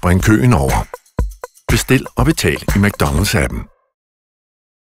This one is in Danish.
spring køen over. Bestil og betal i McDonald's-appen.